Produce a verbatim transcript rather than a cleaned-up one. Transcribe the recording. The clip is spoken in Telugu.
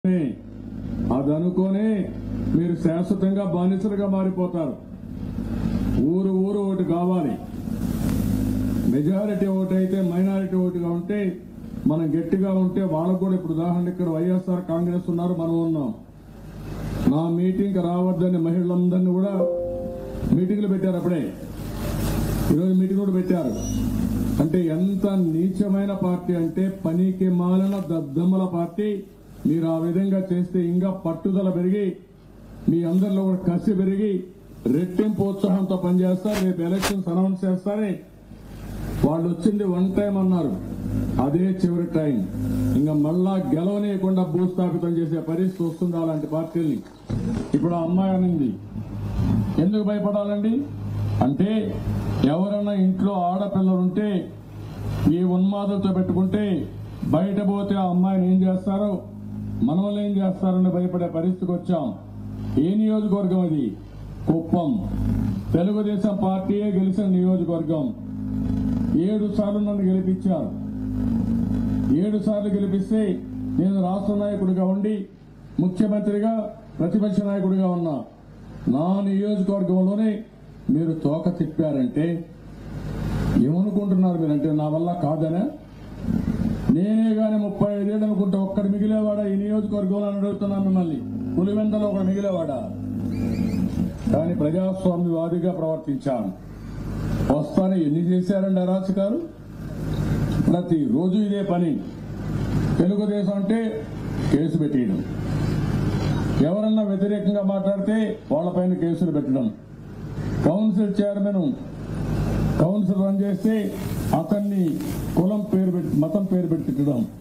అది అనుకోనే మీరు శాశ్వతంగా బానిసలుగా మారిపోతారు. ఊరు ఊరు ఓటు కావాలి. మెజారిటీ ఓటు అయితే మైనారిటీ ఓటుగా ఉంటే మనం గట్టిగా ఉంటే వాళ్ళకు కూడా ఇప్పుడు ఉదాహరణ ఇక్కడ వైఎస్ఆర్ కాంగ్రెస్ ఉన్నారు, మనం ఉన్నాం. నా మీటింగ్కి రావద్దని మహిళలందరినీ కూడా మీటింగ్లు పెట్టారు. అప్పుడే ఈరోజు మీటింగ్ కూడా పెట్టారు. అంటే ఎంత నీచమైన పార్టీ అంటే పనికి మాలిన దద్దమ్మల పార్టీ. మీరు ఆ విధంగా చేస్తే ఇంకా పట్టుదల పెరిగి మీ అందరిలో కూడా కసి పెరిగి రెట్టింపు ఉత్సాహంతో పనిచేస్తారు. రేపు ఎలక్షన్స్ అనౌన్స్ చేస్తారే. వాళ్ళు వచ్చింది వన్ టైం అన్నారు, అదే చివరి టైం. ఇంకా మళ్ళా గెలవనీయకుండా భూస్థాపితం చేసే పరిస్థితి వస్తుంది అలాంటి పార్టీల్ని. ఇప్పుడు ఆ అమ్మాయి అనింది, ఎందుకు భయపడాలండి అంటే ఎవరైనా ఇంట్లో ఆడపిల్లలుంటే ఈ ఉన్మాదులతో పెట్టుకుంటే బయట పోతే ఆ అమ్మాయిని ఏం చేస్తారో మనల్ని ఏం చేస్తారని భయపడే పరిస్థితికి వచ్చాం. ఏ నియోజకవర్గం అది? కుప్పం. తెలుగుదేశం పార్టీయే గెలిచిన నియోజకవర్గం. ఏడు సార్లు నన్ను గెలిపించారు. ఏడు సార్లు గెలిపిస్తే నేను రాష్ట్ర నాయకుడిగా ఉండి ముఖ్యమంత్రిగా ప్రతిపక్ష నాయకుడిగా ఉన్నా. నా నియోజకవర్గంలోనే మీరు తోక తిప్పారంటే ఏమనుకుంటున్నారు మీరంటే నా వల్ల కాదనే? నేనే గాని ముప్పై ఐదేళ్ళు అనుకుంటే ఒక్కడు మిగిలేవాడా ఈ నియోజకవర్గంలో అని అడుగుతున్నాను మిమ్మల్ని. పులివెందలో ఒకడు మిగిలేవాడా? కానీ ప్రజాస్వామ్యవాదిగా ప్రవర్తించాను. వస్తానే ఎన్ని చేశారండి అరాచకాలు? ప్రతిరోజు ఇదే పని. తెలుగుదేశం అంటే కేసు పెట్టేయడం, ఎవరన్నా వ్యతిరేకంగా మాట్లాడితే వాళ్ళపైన కేసులు పెట్టడం, కౌన్సిల్ చైర్మన్ కౌన్సిల్ రన్ చేస్తే అతన్ని కులం పేరు పెట్టి మతం పేరు పెట్టి తిట్టడం,